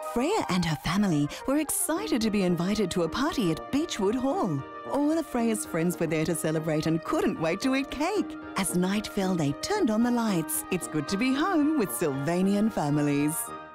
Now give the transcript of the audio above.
Freya and her family were excited to be invited to a party at Beechwood Hall. All of Freya's friends were there to celebrate and couldn't wait to eat cake. As night fell, they turned on the lights. It's good to be home with Sylvanian families.